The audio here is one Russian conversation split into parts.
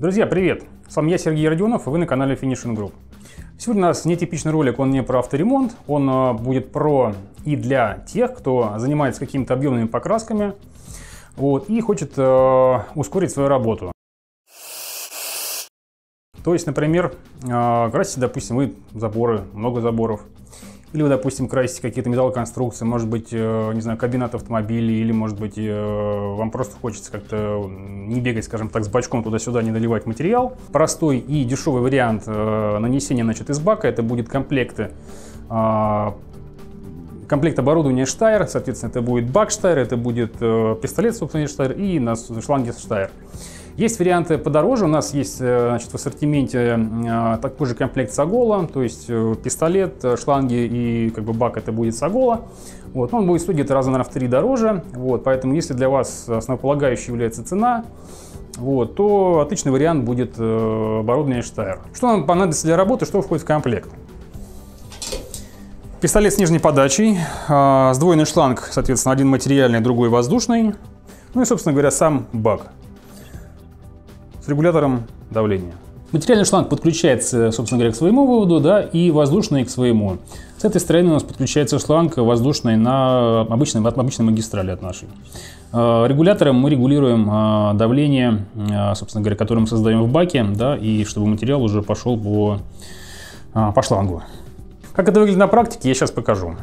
Друзья, привет! С вами я, Сергей Родионов, и вы на канале Finishing Group. Сегодня у нас нетипичный ролик, он не про авторемонт, он будет про и для тех, кто занимается какими-то объемными покрасками и хочет ускорить свою работу. То есть, например, красите, допустим, вы заборы, много заборов. Или вы, допустим, красите какие-то металлоконструкции, может быть, не знаю, кабина от автомобилей, или, может быть, вам просто хочется как-то не бегать, скажем так, с бачком туда-сюда, не наливать материал. Простой и дешевый вариант нанесения, из бака, это будет комплект оборудования Steyr, соответственно, это будет бак Steyr, это будет пистолет, собственно, Steyr и на шланге Steyr. Есть варианты подороже, у нас есть в ассортименте такой же комплект Sagola, то есть пистолет, шланги и бак это будет Sagola. Он будет стоить где-то раза, наверное, в 3 дороже, поэтому если для вас основополагающей является цена, то отличный вариант будет оборудование Steyr. Что нам понадобится для работы, что входит в комплект? Пистолет с нижней подачей, сдвоенный шланг, соответственно, один материальный, другой воздушный, и, собственно говоря, сам бак с регулятором давления. Материальный шланг подключается, собственно говоря, к своему выводу, и воздушный к своему. С этой стороны у нас подключается шланг воздушный на обычной магистрали от нашей. Регулятором мы регулируем давление, собственно говоря, которое мы создаем в баке, и чтобы материал уже пошел по шлангу. Как это выглядит на практике, я сейчас покажу.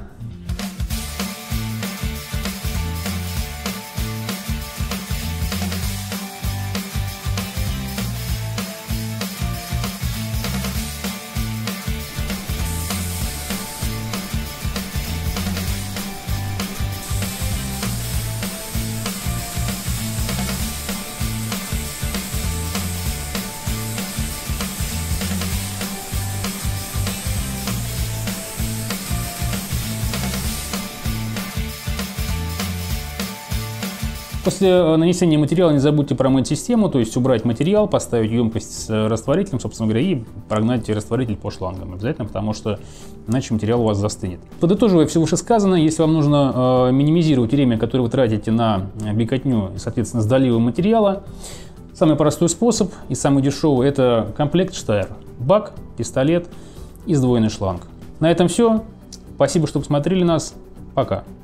После нанесения материала не забудьте промыть систему, то есть убрать материал, поставить емкость с растворителем, собственно говоря, и прогнать растворитель по шлангам обязательно, потому что иначе материал у вас застынет. Подытоживая все вышесказанное, если вам нужно минимизировать время, которое вы тратите на бекотню, соответственно, с доливом материала, самый простой способ и самый дешевый — это комплект Steyr. Бак, пистолет и сдвоенный шланг. На этом все. Спасибо, что посмотрели нас. Пока.